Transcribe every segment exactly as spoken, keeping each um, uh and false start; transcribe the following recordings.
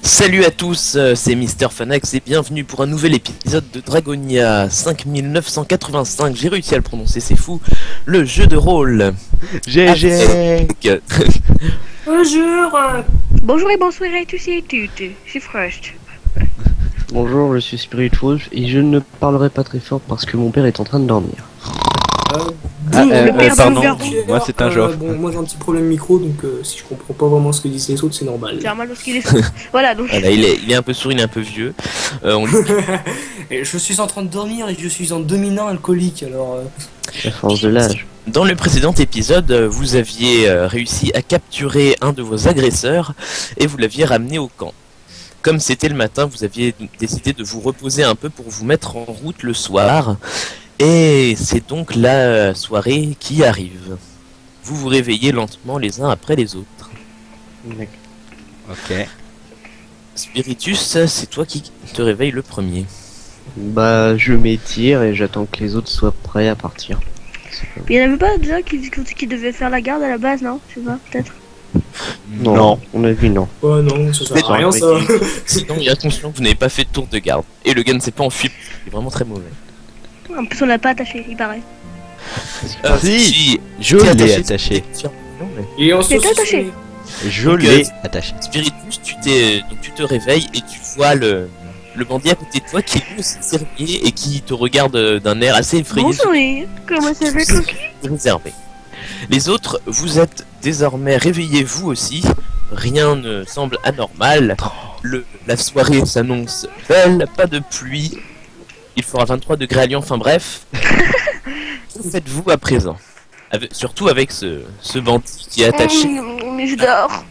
Salut à tous, euh, c'est Mister Fanax et bienvenue pour un nouvel épisode de Dragonia cinq mille neuf cent quatre-vingt-cinq. J'ai réussi à le prononcer, c'est fou. Le jeu de rôle. G G. Bonjour. Bonjour et bonsoir à tous et toutes, c'est Frost. Bonjour, je suis Spirit Wolf et je ne parlerai pas très fort parce que mon père est en train de dormir. Euh, Ah, bon, euh, bon, euh, bon, pardon, bon, moi, c'est un euh, Joff. Bon, moi j'ai un petit problème micro, donc euh, si je comprends pas vraiment ce que disent les autres, c'est normal. C'est normal parce qu'il est sourd. Voilà, donc. Voilà, il est, il est un peu sourd, il est un peu vieux. Euh, on lui- Et je suis en train de dormir et je suis en dominant alcoolique, alors... euh, La force de l'âge. Dans le précédent épisode, euh, vous aviez euh, réussi à capturer un de vos agresseurs et vous l'aviez ramené au camp. Comme c'était le matin, vous aviez décidé de vous reposer un peu pour vous mettre en route le soir. Et c'est donc la soirée qui arrive. Vous vous réveillez lentement les uns après les autres. Ok. Spiritus, c'est toi qui te réveille le premier. Bah, je m'étire et j'attends que les autres soient prêts à partir. Il y en avait pas déjà qui, qui devaient faire la garde à la base, non? Je sais pas, peut-être. Non, on a vu non. Ouais, non, ça sert Mais à rien, ça. Sinon, il y a attention, vous n'avez pas fait de tour de garde. Et le gars ne s'est pas enfui, il est vraiment très mauvais. En plus, on l'a pas attaché, il paraît. Euh, Si, je t'es l'ai attaché. attaché. Non, mais- Et on C'est se attaché. Je Donc, l'ai euh, attaché. Spiritus, tu t'es, donc tu te réveilles et tu vois le, le bandit à côté de toi qui est lui aussi servi et qui te regarde euh, d'un air assez effrayé, Bonjour, comment ça va, tranquille? réservé. Les autres, vous êtes désormais réveillés vous aussi. Rien ne semble anormal. Le, la soirée s'annonce belle, pas de pluie. Il fera vingt-trois degrés à Lyon, enfin bref. Que faites-vous à présent? Avec- surtout avec ce, ce bandit qui est attaché. Mmh, mais je dors.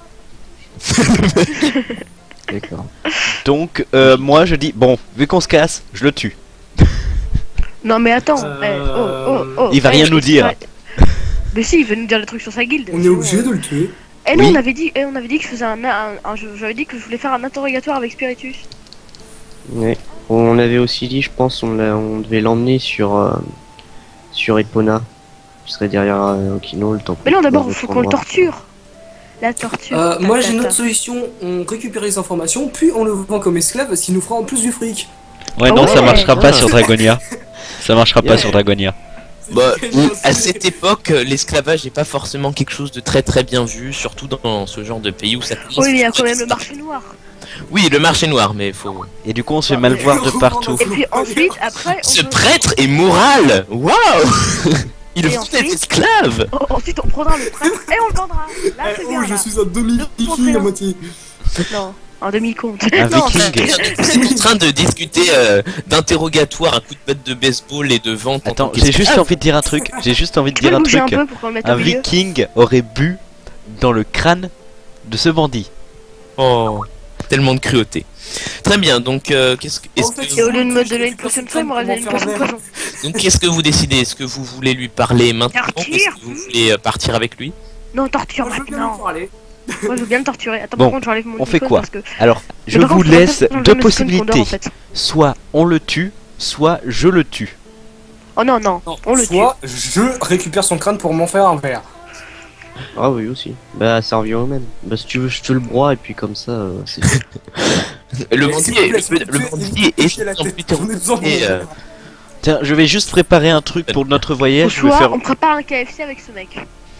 D'accord. Donc, euh, moi je dis, bon, vu qu'on se casse, je le tue. Non, mais attends. Euh, eh, oh, oh, oh, Il va eh, rien nous dire. ouais. Mais si, il veut nous dire le truc sur sa guilde. On est obligé de le tuer. Eh non, Oui. on avait dit, eh, on avait dit que je faisais un, un, un- je- j'avais dit que je voulais faire un interrogatoire avec Spiritus. Ouais. On avait aussi dit, je pense, on, l'a- on devait l'emmener sur euh, sur Epona. Je serais derrière euh, Okino le temps. Mais non, qu'on d'abord, trouve il faut notre qu'on le endroit. torture. La torture. Euh, Ta, moi ta, j'ai une ta. autre solution, on récupère les informations, puis on le vend comme esclave, ce qui nous fera en plus du fric. Ouais, Ah non, ouais. ça marchera pas Ah. sur Dragonia. Ça marchera pas Yeah. sur Dragonia. Bah, à cette époque, euh, l'esclavage n'est pas forcément quelque chose de très très bien vu, surtout dans ce genre de pays où ça commence. Oui, mais il y a quand même le marché noir. Oui, le marché noir, mais faut. Et du coup, on se fait mal voir de partout. Et puis ensuite, après, on Ce peut- prêtre est moral. Waouh. Il Et est ensuite esclave. Oh, ensuite, on prendra le prêtre et on le vendra. Là, c'est bien. Oh, je là. suis un demi-fille Non, à moitié. Non, un demi-compte. Un Non, viking. Vous êtes en train de discuter euh, d'interrogatoire, un coup de batte de baseball et de vente. en Attends, tant j'ai juste qu'esclave. envie de dire un truc. J'ai juste envie de Tu peux dire un bouger un truc. peu pour qu'on le mette Un au milieu. viking aurait bu dans le crâne de ce bandit. Oh, tellement de cruauté. Très bien, donc euh, qu'est-ce que, est-ce En fait, que- Et au lieu de me donner une potion de feu, il m'aurait donné une potion de poison. donc qu'est-ce que vous décidez? Est-ce que vous voulez lui parler maintenant? Torture. Est-ce que vous voulez euh, partir avec lui? Non, torture Moi, je veux bien maintenant. lui parler. Moi, je veux bien le torturer. Attends, Bon, par contre, j'enlève mon on fait icône quoi parce que- Alors, je Mais par vous contre, faudrait laisse peut-être enlever deux mes icônes qu'on dort, possibilités. en fait. Soit on le tue, soit je le tue. Oh non, non, Non, on le tue. soit je récupère son crâne pour m'en faire un verre. Ah oui aussi. Bah ça revient au même. Bah si tu veux, je te le broie et puis comme ça, euh, c'est. Le Mais bandit s'il vous est, plaît, s'il le, vous le plaît, bandit est fichez la en tête, plus on est besoin de et, mon euh, verre. Tiens, je vais juste préparer un truc pour notre Au voyage. Je vais choix, faire. on prépare un K F C avec ce mec.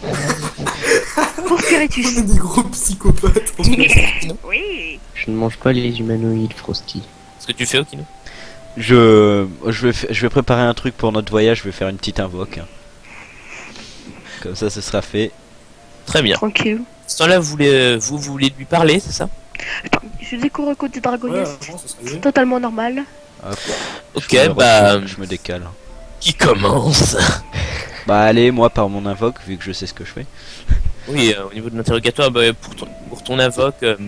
Pour Spiritus. On est des gros psychopathes. en fait. Oui. Je ne mange pas les humanoïdes Frosty. ce que tu fais, Okino. Je, je vais, fa- je vais préparer un truc pour notre voyage. Je vais faire une petite invoque. hein. Comme ça, ce sera fait. Très bien. Tranquille. Ce temps-là, vous voulez, vous voulez lui parler, c'est ça? Je découvre côté Ouais, Dragonia. vraiment, ça serait mieux. Totalement normal. Hop, Ok, je me bah, retourne, je me décale. qui commence? Bah allez, moi par mon invoque, vu que je sais ce que je fais. Oui, euh, au niveau de l'interrogatoire, bah, pour, ton, pour ton invoque, euh,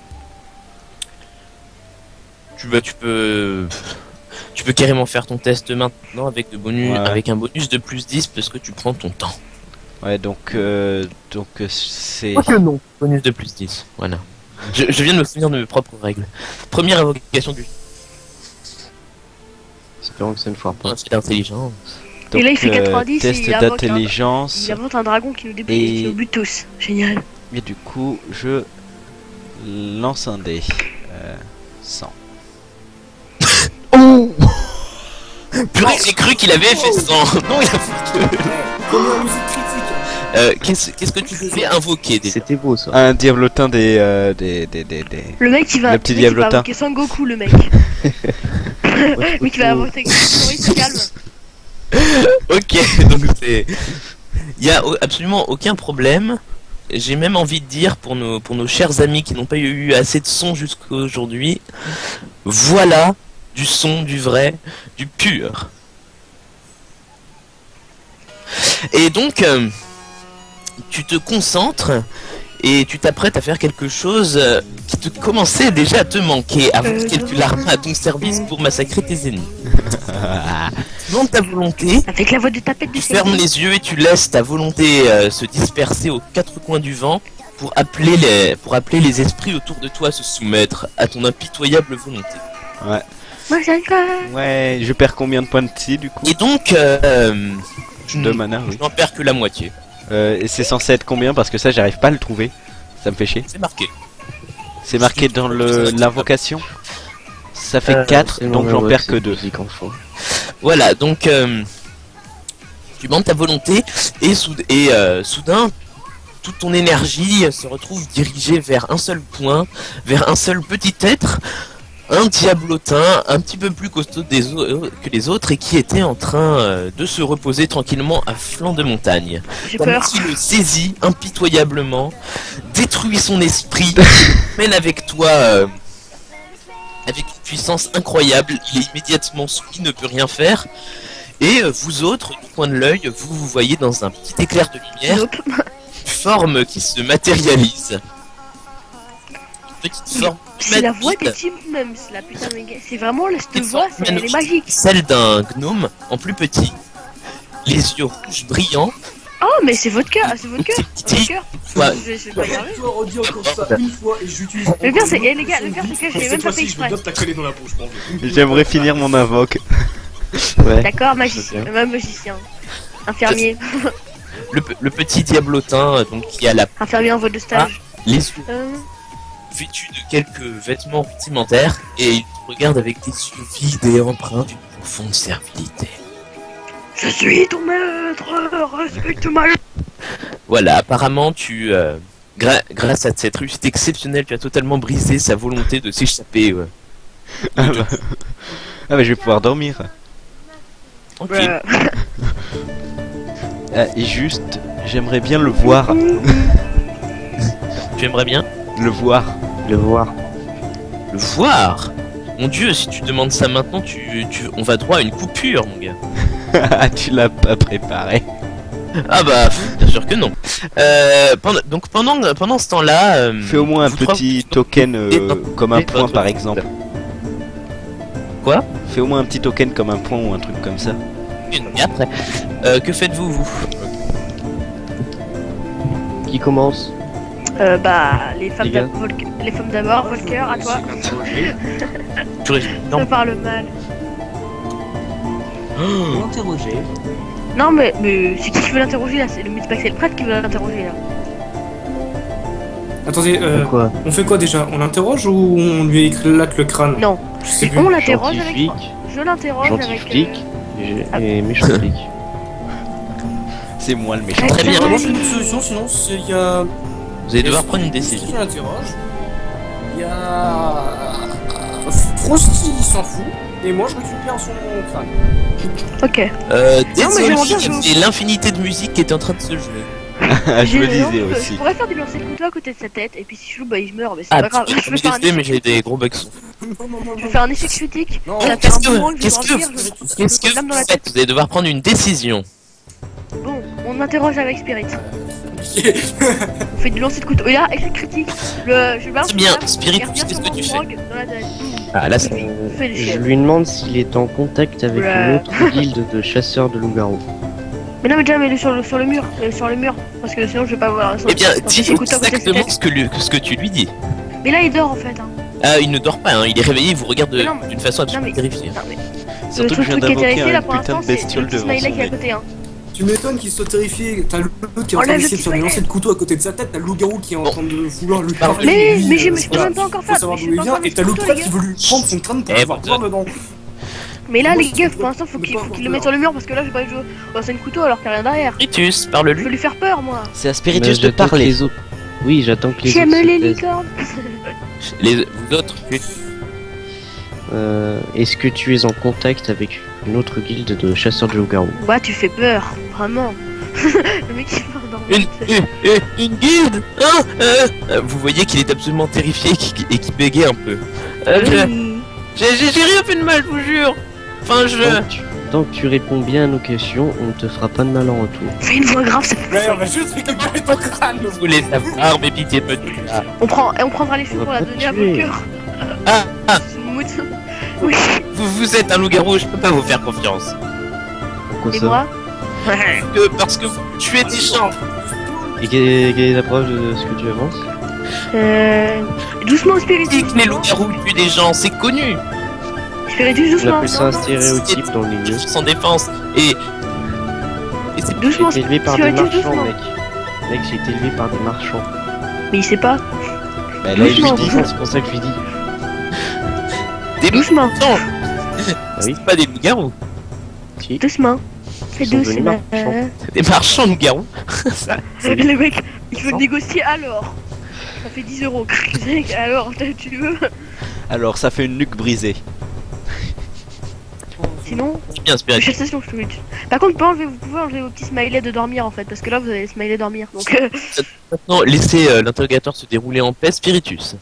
tu, bah, tu peux, tu peux carrément faire ton test maintenant avec, de bonus, Ouais. avec un bonus de plus dix parce que tu prends ton temps. Ouais, donc euh, donc euh, c'est. que non. Bonus de plus dix, voilà. Je, je viens de me souvenir de mes propres règles. Première invocation du Espérons que ça ne foire pas. c'est l'intelligence. Et là, il fait donc, euh, quatre-vingt-dix, test il invoque un- d'intelligence. Il invente un dragon qui nous Et- débute au but tous. Génial. Et du coup, je Lance un dé. Euh, cent. Oh Purée, j'ai cru qu'il avait fait cent. Non, il a fait que... Ouais, première musique critique. Euh, qu'est-ce qu'est-ce que tu pouvais invoquer déjà? C'était beau ça. Un diablotin des, euh, des, des, des, des... Le mec qui va. Le petit mec qui va diablotin. invoquer Sangoku, le mec. Oui, qui va invoquer. Il se calme. Ok, donc c'est... Il y a au- absolument aucun problème. J'ai même envie de dire pour nos, pour nos chers amis qui n'ont pas eu assez de son jusqu'à aujourd'hui, voilà du son, du vrai, du pur. Et donc, euh, tu te concentres et tu t'apprêtes à faire quelque chose euh, qui te commençait déjà à te manquer avant Euh, qu'elle je- tu l'armes à ton service pour massacrer tes ennemis. Selon ta volonté, Avec la voix de tapette tu du fermes les yeux et tu laisses ta volonté euh, se disperser aux quatre coins du vent pour appeler les pour appeler les esprits autour de toi à se soumettre à ton impitoyable volonté. Ouais. Moi, j'ai quoi. Ouais, je perds combien de points de psy du coup? Et donc, euh, tu Deux n- mana, oui. tu n'en perds que la moitié. Euh, et c'est censé être combien? Parce que ça, j'arrive pas à le trouver. Ça me fait chier. C'est marqué. C'est marqué dans le l'invocation. Ça fait Euh, quatre, c'est donc non, j'en ouais, perds c'est que deux. musique en fond. Voilà, donc euh, tu bandes ta volonté et, soud- et euh, soudain, toute ton énergie se retrouve dirigée vers un seul point, vers un seul petit être, un diablotin un petit peu plus costaud des au- que les autres et qui était en train euh, de se reposer tranquillement à flanc de montagne. J'ai Ta peur. magie le saisit impitoyablement, détruit son esprit, mène avec toi euh, avec une puissance incroyable. Il est immédiatement soumis, ne peut rien faire. Et euh, vous autres, du coin de l'œil, vous vous voyez dans un petit éclair de lumière, Nope. une forme qui se matérialise. Une petite forme C'est la voix humanoïde, des Team même, c'est la putain de gars. C'est vraiment la cette Une voix, forme c'est- elle est humanoïde, magique. celle d'un gnome en plus petit, les yeux rouges brillants. Oh, mais c'est votre cœur, c'est votre cœur, C'est c'est votre cœur. Ouais. Je vais je vais pas y arriver. Toi, redis encore ça une fois et j'utilise. Le pire, c'est, eh, les gars, le pire, c'est que je l'ai même pas fait Je me exprès. dope ta collée dans la bouche, mon vieux. J'aimerais finir mon invoque. Ouais. D'accord, magicien, bien. euh, magicien. Infirmier, Le, pe- le petit diablotin, euh, donc qui a la, infirmier en voie de stage. les yeux Euh, vêtu de quelques vêtements rudimentaires et il te regarde avec des yeux vides et empreints d'une profonde servilité. je suis ton maître, respecte-moi. Voilà, apparemment tu, euh, gra- grâce à cette réussite exceptionnelle, tu as totalement brisé sa volonté de s'échapper. Ouais. Ah bah... ah bah je vais pouvoir dormir. Tranquille. Euh, Ah, et juste, j'aimerais bien le voir. Tu aimerais bien Le voir. Le voir. le voir? Mon dieu, si tu demandes ça maintenant, tu, tu, on va droit à une coupure, mon gars. Ah, tu l'as pas préparé. Ah bah, pff, bien sûr que non. Euh, pendant, donc pendant, pendant ce temps-là... euh, Fais au moins un vous trois, petit vous- token euh, comme un Et point votre- par exemple. Quoi? Fais au moins un petit token comme un point ou un truc comme ça. Et après, euh, que faites-vous, vous? Qui commence? euh, bah, les femmes Les gars. d'abord, Volker- les femmes d'abord, Volker, à toi. Tu ré- Ça Non. parle mal. Interroger. Non, mais, mais c'est qui qui veut l'interroger là? C'est le, c'est pas que c'est le prêtre qui veut l'interroger là. Attendez, euh, Quoi? on fait quoi déjà? On l'interroge ou on lui éclate le crâne? Non, Je sais plus. on l'interroge avec. Scientifique, Je l'interroge gentil avec. flic Ah. et, et méchant flic. C'est moi le méchant. Très bien. Moi j'ai une solution, sinon c'est- il y a. Vous allez devoir prendre une décision. Qui l'interroge. Il y a. Frosty il s'en fout. Et moi je récupère son crâne. Ok. Euh, mais désolé, j'aimerais bien il y jouer. avait l'infinité de musique qui était en train de se jouer. Ah, je me J'ai- non, disais je- aussi. Je pourrais faire du lancer de couteau à côté de sa tête, et puis si je joue, bah il meurt, mais c'est Ah, pas grave. tu Je peux faire un désolé, mais échec. j'ai des gros bugs. Non, non, non, Je vais faire un échec critique. Non, Ça va qu'est-ce faire un que- moment que je vais qu'est-ce que- dormir, je vais- Qu'est-ce que lame dans vous la faites? Vous allez devoir prendre une décision. Bon, on interroge avec Spirit. On fait du lancer de couteau. Et là, échec critique. Le, je balance C'est bien, le lame, Spirit, il revient qu'est-ce sur que mon tu fais? frog dans la tête. Ah là, c'est... Euh, Fais le je chien. lui demande s'il est en contact avec Ouais. une autre guilde de chasseurs de loups-garous. Mais non, mais déjà, mets-le sur le, sur le mur. Mets-le sur le mur. Parce que sinon, je vais pas voir. Eh bien, dis dis couteau à côté de sa exactement tête. ce que, lui- ce que tu lui dis. Mais là, il dort en fait. Hein. Ah, il ne dort pas, hein. Il est réveillé, il vous regarde Mais non, d'une façon absolument mais- terrifiée. Non, mais. Surtout le que je truc viens qui est d'invoquer terrifié là un pour putain l'instant, de c'est bestiole le petit devant smiley son qui est à nez. côté. Hein. Tu m'étonnes qu'il soit terrifié. T'as l'autre qui est en train Enlève le d'essayer de petit faire des paquet. lancers de couteau à côté de sa tête. T'as le loup-garou qui est en Bon. train de vouloir lui Pardon. parler. Mais, lui, mais j'ai euh, je peux voilà. même pas encore Faut faire. savoir j'ai d'où il pas vient. encore Et mis t'as le l'autre couteau, là les qui gars. veut lui prendre son crâne pour Eh, pouvoir bon, boire dedans. Mais là, Moi, les je gars, peux- pour l'instant, faut je peux qu'il pas faut avoir qu'il le peur. mette sur le mur parce que là, j'ai pas envie de jouer au lancer de couteau alors qu'il y a rien derrière. Spiritus, Je parle-lui. veux lui faire peur, moi. C'est à Mais Spiritus de j'attends que parler. les autres. Oui, j'attends que les J'aime autres. se les taisent. licornes. Les, vous autres, tu- Euh, Est-ce que tu es en contact avec une autre guilde de chasseurs de loups-garous? Ouais, tu fais peur, vraiment. Le mec il part dans une, une, une, une guilde hein euh, euh, Vous voyez qu'il est absolument terrifié et qu'il et qu'il bégaye un peu. Euh, je- Oui. J'ai j'ai- j'ai rien fait de mal, je vous jure. Enfin, je... Tant que, tu, tant que tu réponds bien à nos questions, on ne te fera pas de mal en retour. Fais une voix grave, ça fait Ouais, on va juste récupérer ton crâne. Vous voulez savoir, mais pitié de me dire. Ah, On prend, et on prendra les On cheveux va pour la pas donner à tuer. vos cœurs. ah, ah, Oui. vous, vous êtes un loup-garou, je peux pas vous faire confiance. Pourquoi Et ça? moi Que parce que vous tuez des gens. Et quelle est, quelle est la preuve de ce que tu avances? Euh. Doucement, Dis Spiritus. que les loups-garous tuent des gens, c'est connu. Spiritus, On doucement. appelle ça un non, non. stéréotype dans le milieu. Sans défense. Et... Et c'est... Doucement, J'ai été élevé par des Spiritus, marchands, doucement. mec. Mec, j'ai été élevé par des marchands. Mais il sait pas. Bah, là, il lui Doucement. dit. C'est pour ça que je lui dis. Des Doucement, Non, Ah oui. c'est pas des loups-garous, Si. doucement. C'est Ils sont devenus doucement. marchands. c'est des marchands loups-garous. Ça, c'est- Le mec, il veut Non. négocier alors. Ça fait dix euros. Alors, tu veux Alors, ça fait une nuque brisée. Sinon, c'est bien, je Spirit. cherche station, je te le dis. Par contre, vous pouvez enlever- vous pouvez enlever vos petits smileys de dormir en fait, parce que là vous avez les smileys dormir. Donc, euh, Maintenant, laissez euh, l'interrogatoire se dérouler en paix, Spiritus.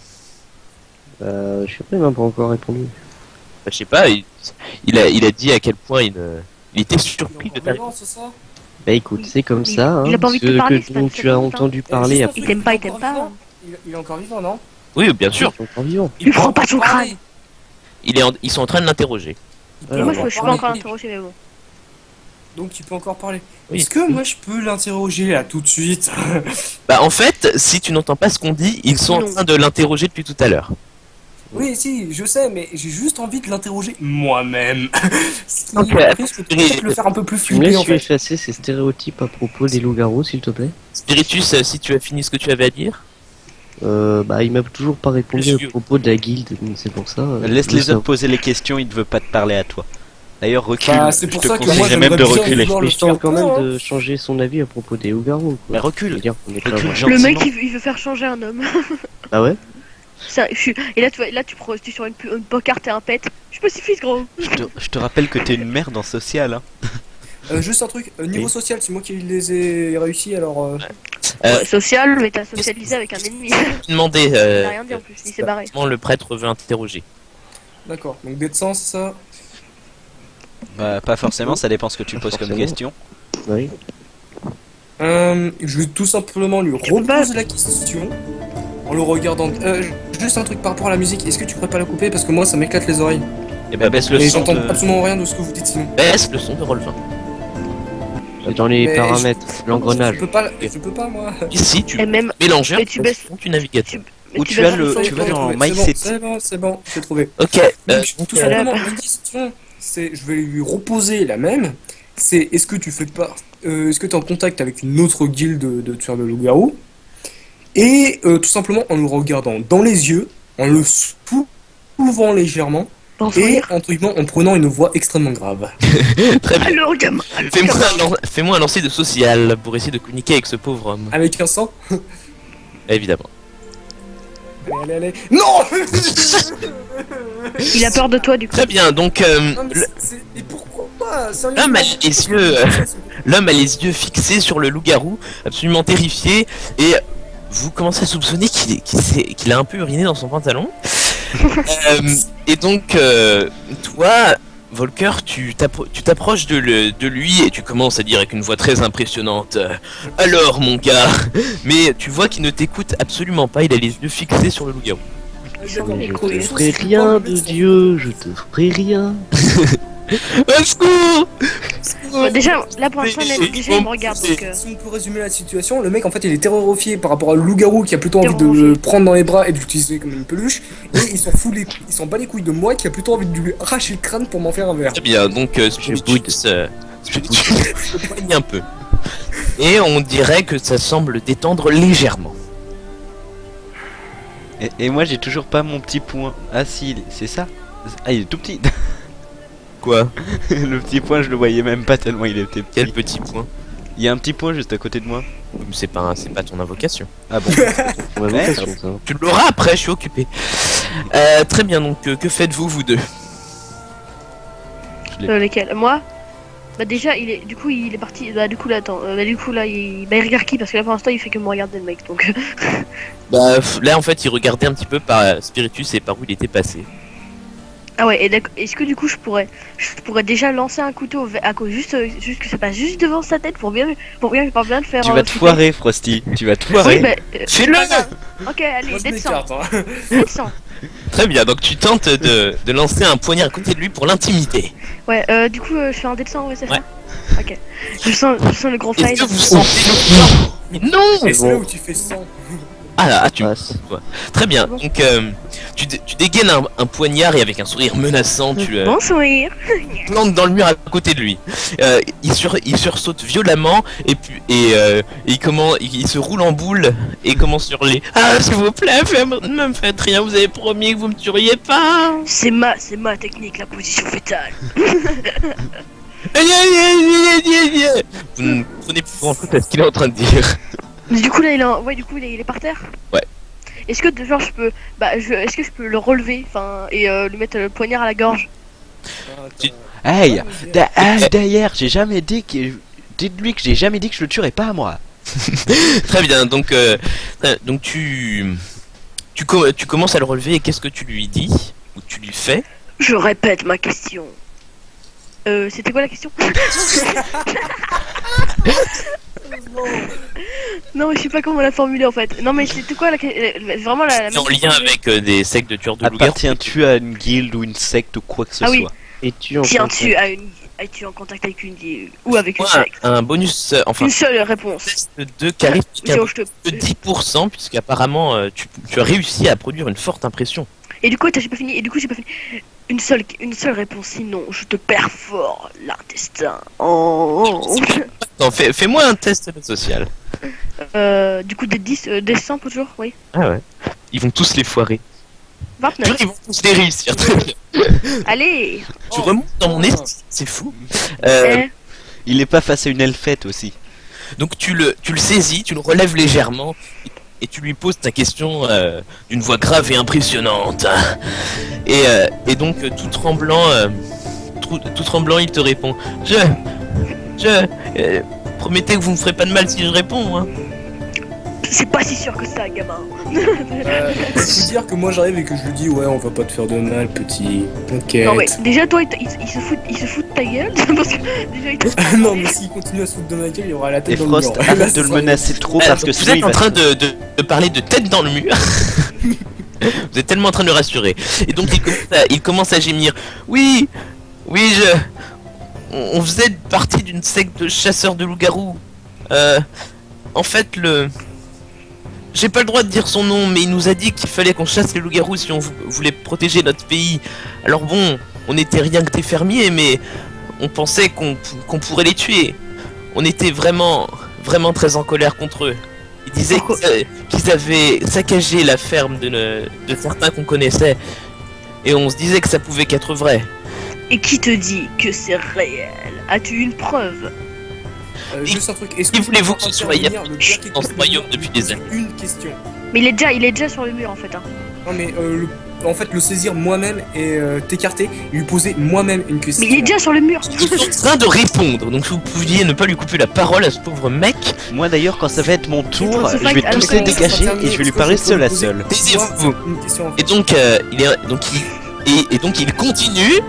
Euh, je sais pas, il m'a pas encore répondu. Bah, je sais pas, il, il a, il a dit à quel point il, euh, il était surpris de ta Non, c'est ça. Bah écoute, c'est comme Il- ça, hein. il a pas envie de te Ceux parler, que c'est dont pas- tu c'est as pas entendu Eh, parler juste un après. truc, Il t'aime pas, est il t'aime encore pas. vivant. Il, il est encore vivant, non? Oui, bien sûr. Ils sont encore vivants. Il Lui peut prends encore pas son parler. crâne. Il est en- ils sont en train de l'interroger. Il peut Euh, moi encore je, je peux parler. encore l'interroger, mais bon. Donc il peut encore parler. Oui. Est-ce que moi je peux l'interroger là tout de suite? Bah, en fait, si tu n'entends pas ce qu'on dit, ils sont Non. en train de l'interroger depuis tout à l'heure. Oui, si, je sais, mais j'ai juste envie de l'interroger moi-même. Ce qui, Ok. après, je peux peut-être le faire un peu plus Tu me flipper en laisses fait. effacer ces stéréotypes à propos des loups-garous, s'il te plaît? Spiritus, euh, si tu as fini ce que tu avais à dire. Euh, bah il m'a toujours pas répondu Monsieur. à propos de la guilde, donc c'est pour ça. euh, Laisse je veux les autres savoir. poser les questions, il ne veut pas te parler à toi. D'ailleurs, recule. Bah, c'est je pour te ça que moi, conseillerais j'aimerais même de bien reculer. voir Mais le je tente faire quand peur, même de changer son avis à propos des loups-garous. quoi. Mais recule. C'est-à-dire qu'on est pas Recule, vraiment- Le mec gentiment. il, il veut faire changer un homme. Ah ouais? Ça, je suis- Et là tu vois, là tu prends tu sur une, une pancarte et un pet. Je suis pacifiste gros. Je te, je te rappelle que t'es une merde en social. Hein. Euh, juste un truc, euh, niveau Oui. social, c'est moi qui les ai réussi alors. euh, Euh, Ouais, social, mais t'as socialisé avec un ennemi. Je demandais. Il Euh, a rien dit en plus, il s'est barré. comment le prêtre veut interroger. D'accord, donc d'être sans, c'est ça. Bah, pas forcément, ça dépend ce que tu Pas poses comme forcément. question. Oui. Euh, je vais tout simplement lui Tu peux pas- reposer la question en le regardant. Euh, juste un truc par rapport à la musique, est-ce que tu pourrais pas la couper parce que moi ça m'éclate les oreilles Et bah, baisse le et son j'entends de... absolument rien de ce que vous dites sinon. Baisse le son de Rolvin. C'est dans les Mais paramètres, l'engrenage. Je peux pas, je peux pas moi. Ici, tu Et même, mélanger mais tu baisses- du navigateur. Ou tu tu baisses as le- son, tu vas il faut- dans Ouais, My c'est bon, City. C'est bon, c'est bon, j'ai trouvé. Ok. Euh, Donc, tout donc, euh, simplement, ma question, c'est, je vais lui reposer la même. C'est, est-ce que tu fais part, euh, est-ce que tu es en contact avec une autre guilde de, de tueurs de loups-garous? Et euh, tout simplement en le regardant dans les yeux, en le soulevant légèrement, pense et rire. entre guillemets, en prenant une voix extrêmement grave. très bien. Alors gamin, alors, Fais-moi gamin. un, lan- fais-moi un lancer de social pour essayer de communiquer avec ce pauvre homme. Avec un sang. Évidemment. Allez, allez, allez. Non. Il a peur de toi du coup. Très bien, donc euh, Non, mais le- c'est- c'est- et pourquoi pas? Sérieusement. l'homme a les yeux, euh, l'homme a les yeux fixés sur le loup-garou, absolument terrifié, et vous commencez à soupçonner qu'il est- qu'il s'est- qu'il a un peu uriné dans son pantalon. Euh, et donc, euh, toi, Volker, tu t'appro- tu t'approches de, le- de lui et tu commences à dire avec une voix très impressionnante euh, alors, mon gars. Mais tu vois qu'il ne t'écoute absolument pas, il a les yeux fixés sur le loup-garou. D'accord, Mais je mais te les ferai choses, rien c'est de pas- Dieu, je te ferai rien. Au secours. Bah, déjà, là pour l'instant, il- déjà il me regarde donc. euh, Si on peut résumer la situation, le mec en fait il est terrorifié par rapport à le loup-garou qui a plutôt envie de le Terrorifié. prendre dans les bras et de l'utiliser comme une peluche, et il s'en fout les il s'en bat les couilles de moi qui a plutôt envie de lui arracher le crâne pour m'en faire un verre. Très bien, donc euh, Spiritus, euh, Spiritus se poigne un peu. Et on dirait que ça semble détendre légèrement. Et, et moi j'ai toujours pas mon petit point. Ah si, c'est ça. Ah il est tout petit. Quoi? Le petit point je le voyais même pas tellement il était petit. Quel petit point? Il y a un petit point juste à côté de moi. C'est pas, un- c'est pas ton invocation. Ah bon. On va Ouais. vocation, ça. Tu l'auras après, je suis occupé. Euh, très bien, donc euh, que faites-vous, vous deux? Je l'ai- euh, lesquels Moi Bah déjà, il est, du coup, il est parti. Bah du coup là, attends. euh, bah du coup là, il, bah, il regarde qui parce que là pour l'instant, il fait que me regarder le mec. Donc. Bah, f- là, en fait, il regardait un petit peu par euh, Spiritus et par où il était passé. Ah ouais. Et d'accord. Est-ce que du coup, je pourrais, je pourrais déjà lancer un couteau ve- à cause juste, euh, juste que ça passe juste devant sa tête pour bien, pour bien, pour bien le faire. Tu euh, vas te shooter. foirer Frosty. Tu vas te Oui, foirer. bah. euh, Fais-le! Ok, allez, Moi je descends, m'écarte, hein. descends. Très bien, donc tu tentes de, de lancer un poignard à côté de lui pour l'intimider. Ouais, euh, du coup, euh, je fais un descend, ouais, c'est Ouais. ça. Ok. Je sens, je sens le gros fail. Est-ce que vous sentez le sang? Mais non! Et c'est là bon. où tu fais sang. Ah là, ah, tu Passe. Très bien, Bon. donc euh, tu, dé- tu dégaines un, un poignard et avec un sourire menaçant, tu euh, Bon sourire. plantes dans le mur à côté de lui. Euh, il, sur, il sursaute violemment et puis et, euh, et il, comment, il, il se roule en boule et commence sur les ah s'il vous plaît, faites- ne me faites rien, vous avez promis que vous me tueriez pas. C'est ma, c'est ma technique, la position fétale. Aïe, aïe, aïe, aïe, aïe, aïe. Vous ne prenez plus grand chose à ce qu'il est en train de dire. Mais du coup là, il est, en... ouais, du coup il est, il est par terre. Ouais. Est-ce que genre je peux, bah, je, est-ce que je peux le relever, enfin, et euh, lui mettre le poignard à la gorge? Tu- Hey, da- ah, d'ailleurs, j'ai jamais dit que. Dites-lui que j'ai jamais dit que je le tuerais pas moi. Très bien, donc euh, euh, donc tu tu, co- tu commences à le relever et qu'est-ce que tu lui dis ou tu lui fais? Je répète ma question. Euh, c'était quoi la question? Non mais je sais pas comment la formuler en fait. Non mais c'était quoi la que- vraiment la, la C'est en même lien question. avec euh, des sectes de tueurs de loups-garous. Appartiens-tu à une guilde ou une secte ou quoi que ce Ah oui. soit? Et tu en Tiens-tu à une, es-tu en contact avec une ou avec une Ouais, secte? un, un bonus, euh, enfin, Une seule réponse. test de charisme qui a Tiens, je te- de dix pour cent puisqu'apparemment euh, tu, tu as réussi à produire une forte impression. Et du coup, attends, j'ai pas fini. Et du coup, j'ai pas fini. Une seule, une seule réponse. Sinon, je te perfore l'intestin. Oh. Non, fais, fais-moi un test de social. Euh, du coup, des dix, euh, des cent toujours, oui. Ah ouais. Ils vont tous les foirer. vingt-neuf. Ils vont tous les réussir. Très bien. Allez. Tu remontes dans mon esprit, c'est fou. Euh, Eh, Il est pas face à une elfette aussi. Donc tu le, tu le saisis, tu le relèves légèrement et tu lui poses ta question euh, d'une voix grave et impressionnante. Et, euh, et donc euh, tout tremblant, euh, tout, tout tremblant, il te répond. Je, je, euh, promettez que vous me ferez pas de mal si je réponds. Hein. c'est pas si sûr que ça, gamin. Euh, je peux dire que moi j'arrive et que je lui dis ouais on va pas te faire de mal petit, t'inquiète. Non mais déjà, toi, il, te- il- il se fout, il se fout de ta gueule parce que déjà, il te... non mais s'il continue à se foutre de ma gueule il aura la Et tête dans Frost, le mur. arrête de le menacer trop Euh, parce que vous sinon êtes il en va. train de, de, de parler de tête dans le mur. Vous êtes tellement en train de le rassurer. Et donc il commence à, il commence à gémir. Oui, oui, je. On, on faisait partie d'une secte de chasseurs de loups-garous. Euh, en fait, le. J'ai pas le droit de dire son nom, mais il nous a dit qu'il fallait qu'on chasse les loups-garous si on vou- voulait protéger notre pays. Alors bon, on était rien que des fermiers, mais on pensait qu'on qu'on pourrait les tuer. On était vraiment, vraiment très en colère contre eux. Ils disaient Pourquoi qu'ils a- qu'ils avaient saccagé la ferme de, ne- de certains qu'on connaissait. Et on se disait que ça pouvait qu'être vrai. Et qui te dit que c'est réel? As-tu une preuve? Euh, juste un truc, est-ce Qui que voulez-vous tu peux que ce soit intervenir, le gars qui est dans ce contre le royaume mur, depuis il des pose années? Une question. Mais il est déjà, il est déjà sur le mur en fait. Hein. Non mais euh, le- en fait le saisir moi-même et euh, t'écarter, et lui poser moi-même une question. Mais il est déjà sur le mur. Ils sont en train de répondre, donc vous pouviez ne pas lui couper la parole à ce pauvre mec. Moi d'ailleurs, quand ça va être mon tour, C'est je vais pas- tous c'est les pas- dégager et je vais lui parler seul à seul. Taisez-vous. Une question en fait. Et donc, euh, il est, donc il, et, et donc il continue.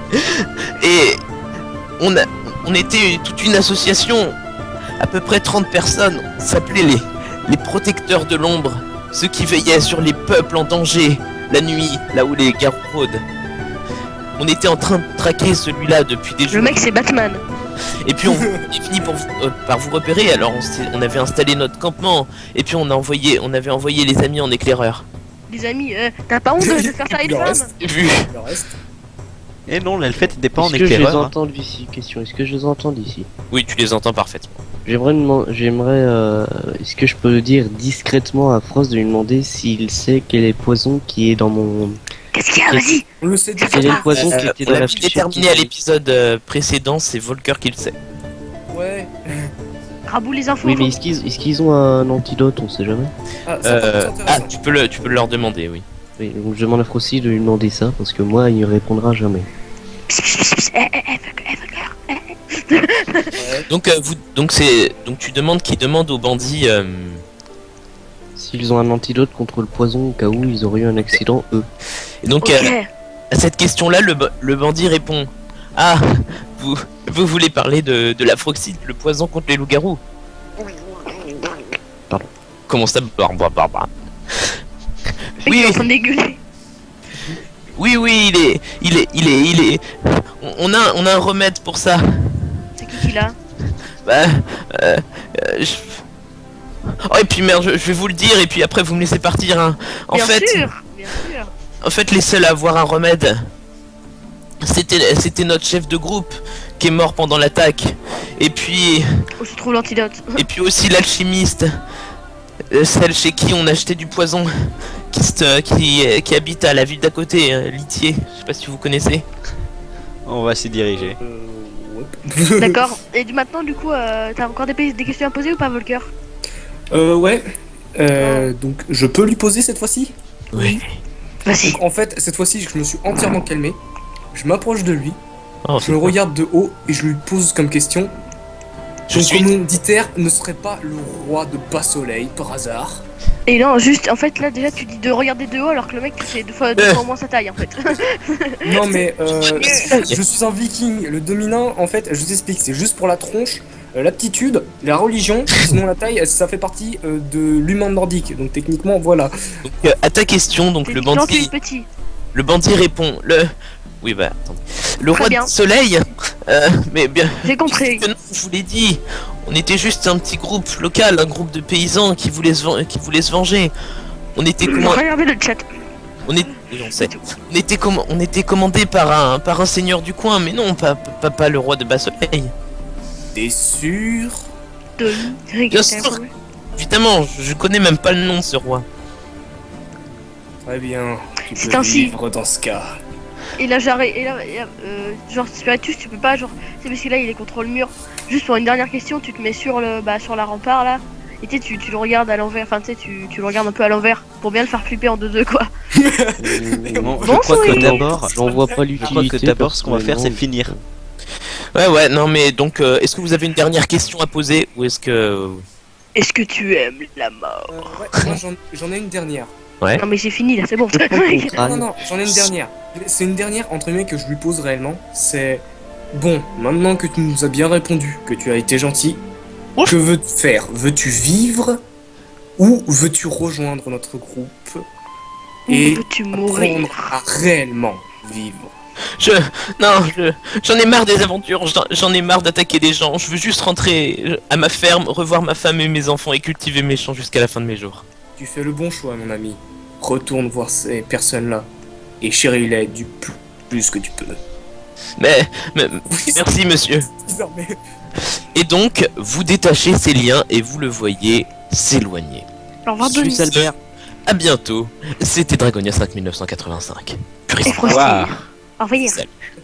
Et on a, on était toute une association, à peu près trente personnes. On s'appelait les, les protecteurs de l'ombre, ceux qui veillaient sur les peuples en danger la nuit, là où les garous rôdent. On on était en train de traquer celui-là depuis des jours. Le mec c'est Batman. Et puis on est fini pour vous- euh, par vous repérer. Alors on, s'est- on avait installé notre campement. Et puis on a envoyé, on avait envoyé les amis en éclaireur. Les amis, euh, t'as pas honte de, de faire ça à une Le femme? reste. Vu. Le reste. Et non, l'Elfette n'était pas en Est-ce que je les éclaireur. hein. entends d'ici? Question. Est-ce que je les entends d'ici? Oui, tu les entends parfaitement. J'aimerais deman- j'aimerais euh, est-ce que je peux dire discrètement à Frost de lui demander s'il sait quel est le poison qui est dans mon Qu'est-ce qu'il y a? Vas-y. On le sait déjà. quel est le poison qui Euh, était on dans la l'a fichier déterminé à l'épisode euh, précédent, c'est Volker qui le sait. Ouais. Raboule les infos. Oui, mais est-ce qu'ils est-ce qu'ils ont un antidote? On sait jamais. Ah, c'est Euh, intéressant. ah, tu peux le, tu peux leur demander, oui. Oui, donc je demande à Frost de lui demander ça parce que moi il répondra jamais. Psst, psst, psst, psst. Eh, eh, eh, Volker, eh, Volker. Ouais. Donc euh, vous, donc c'est, donc tu demandes qu'ils demandent aux bandits. euh, S'ils ont un antidote contre le poison au cas où ils auraient eu un accident eux. Et donc Ok. euh, à cette question-là, le, ba- le bandit répond ah, vous, vous voulez parler de, de la froxide, le poison contre les loups-garous. Pardon. Comment ça bah, bah, bah, bah. Il Oui, est en train de dégueuler. oui, oui, il est, il est, il est, il est. On- On a, on a un remède pour ça. C'est qui qui l'a? Bah, euh, euh, je... Oh et puis merde, je, je vais vous le dire et puis après vous me laissez partir. Hein. En Bien fait, sûr, bien sûr. en fait, les seuls à avoir un remède, c'était, c'était notre chef de groupe qui est mort pendant l'attaque. Et puis, Où se trouve l'antidote? et puis aussi l'alchimiste, euh, celle chez qui on achetait du poison, qui, se- qui, euh, qui habite à la ville d'à côté, euh, Litier. Je sais pas si vous connaissez. On va s'y diriger. Euh, ouais. D'accord. Et du- maintenant, du coup, euh, t'as encore des, des questions à poser ou pas, Volker? Euh, ouais. Euh, donc, je peux lui poser cette fois-ci? Oui. Vas-y. Donc, en fait, cette fois-ci, je me suis entièrement calmé. Je m'approche de lui, Oh, je le regarde de haut et je lui pose comme question. Je Ton suis. commanditaire ne serait pas le roi de Bas-Soleil par hasard? Et non, juste, en fait, là, déjà, tu dis de regarder de haut alors que le mec, c'est deux fois, deux Euh. fois moins sa taille, en fait. Non mais euh, je suis un viking, le dominant en fait, je t'explique, c'est juste pour la tronche, euh, l'aptitude, la religion, sinon la taille, ça fait partie euh, de l'humain nordique, donc techniquement voilà. Donc, euh, à ta question, donc T'es le gentil, bandit, petit. le bandit répond le. Oui bah attendez. Le Très roi bien. du soleil. euh, mais bien. J'ai compris. Que non, je vous l'ai dit, on était juste un petit groupe local, un groupe de paysans qui voulaient se, ven- qui voulaient se venger. On était comment Regardez le chat. on est, oui, on sait. On était comme, on était commandé par un, par un seigneur du coin, mais non, pas, pas, pas le roi de Bas-Soleil. T'es sûr? De... Bien sûr. Évidemment, je, je connais même pas le nom de ce roi. Très bien, tu C'est peux ainsi. vivre dans ce cas. Et là, j'arrête. Et là, et là, euh, genre, Spiritus, tu peux pas, genre. C'est parce que là, il est contre le mur. Juste pour une dernière question, tu te mets sur le, bah, sur la rempart là. Et tu sais, tu, tu le regardes à l'envers. Enfin, tu sais, tu, tu le regardes un peu à l'envers pour bien le faire flipper en deux-deux, quoi. Bon, je Bon, crois que oui. d'abord, J'en vois pas je l'utilité. crois que d'abord, ce qu'on va faire, c'est personnellement. finir. Ouais, ouais, non, mais donc, euh, est-ce que vous avez une dernière question à poser ou est-ce que. Est-ce que tu aimes la mort? Euh, ouais, moi j'en- j'en ai une dernière. Ouais. Non, mais c'est fini là, c'est bon. Je prends ton Non, crâne. non, non, j'en ai une dernière. C'est une dernière entre guillemets que je lui pose réellement. C'est bon, maintenant que tu nous as bien répondu, que tu as été gentil, que veux-tu faire? Veux-tu vivre ou veux-tu rejoindre notre groupe et Où veux-tu mourir? apprendre à réellement vivre? Je. Non, je. J'en ai marre des aventures, j'en- j'en ai marre d'attaquer des gens. Je veux juste rentrer à ma ferme, revoir ma femme et mes enfants et cultiver mes champs jusqu'à la fin de mes jours. Tu fais le bon choix, mon ami. Retourne voir ces personnes-là et chéris-les du plus, plus que tu peux. Mais. mais merci, monsieur. Non, mais- Et donc, vous détachez ces liens et vous le voyez s'éloigner. Au revoir, Suisse Denis. Albert. À bientôt. C'était Dragonia cinq mille neuf cent quatre-vingt-cinq. Puriste. Et Frosty. Waouh. Au revoir. Salut.